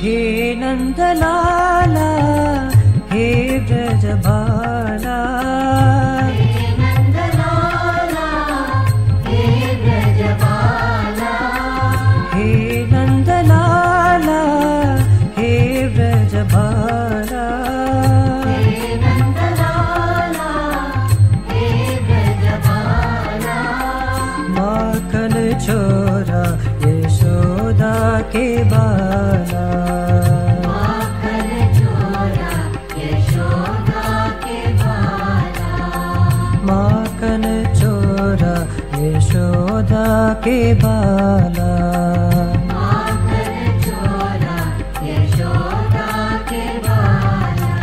हे नंदलाला हे ब्रजबाला, हे नंदलाला हे ब्रजबाला, हे नंदलाला हे ब्रजबाला, हे नंदलाला हे ब्रजबाला। माखन छोरा यशोदा के बाला, माखन छोरा यशोदा के बाला, माखन छोरा यशोदा के बाला, माखन छोरा यशोदा के बाला।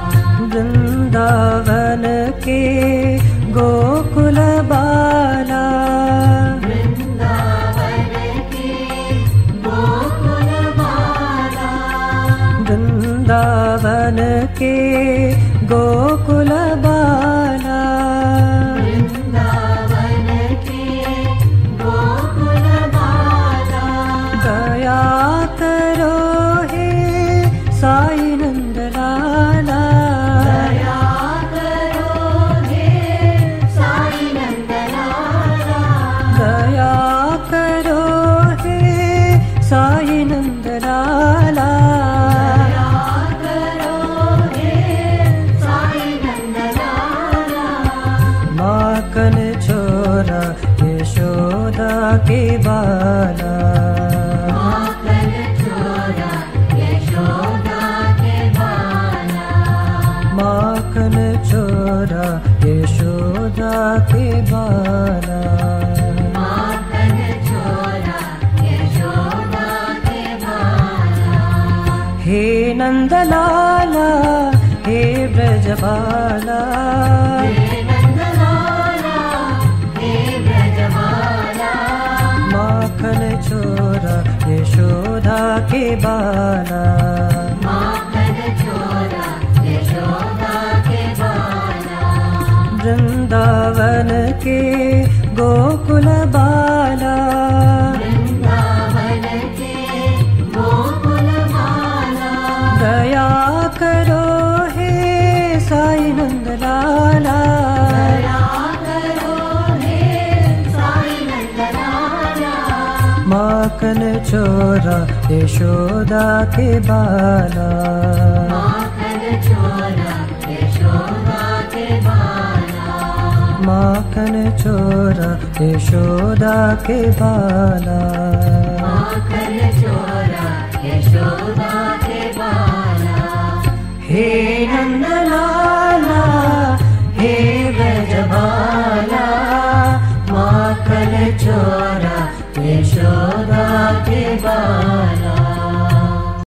वृंदावन के गोकुल बाला, वृंदावन के गोकुल बाला, वृंदावन के गोकुल बाला, वृंदावन के गोकुल बाला। दया करो हे साई नंदलाला, दया करो हे साई नंदलाला, दया करो हे साई नंदलाला, दया करो हे साई नंदलाला। माखन छोरा यशोदा के बाला, माखन छोरा यशोदा के बाला, माखन छोरा यशोदा के बाला, माखन छोरा यशोदा के बाला। हे नंदलाला हे ब्रजबाला, हे नंदलाला हे ब्रजबाला, माखन छोरा यशोदा के बाला, माखन छोरा यशोदा के बाला। वृंदावन के गोकुल बाला, वृंदावन के गोकुल बाला, दया करो हे साई नंदलाला, दया करो हे साई नंदलाला, माखन छोरा यशोदा के बाला, माखन छोरा यशोदा के बाला, माखन छोरा यशोदा के बाला, माखन छोरा यशोदा के बाला। हे नंदलाला